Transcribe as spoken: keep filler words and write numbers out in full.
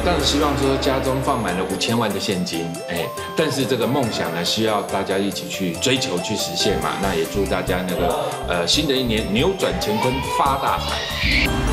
当然希望说家中放满了五千万的现金，哎，但是这个梦想呢，需要大家一起去追求、去实现嘛。那也祝大家那个呃新的一年扭转乾坤，发大财。